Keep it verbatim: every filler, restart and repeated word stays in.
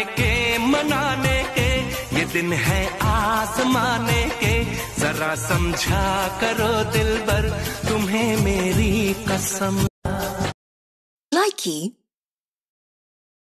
के मनाने के, ये दिन है आजमाने के, जरा समझा करो दिलबर तुम्हें मेरी कसम। Likey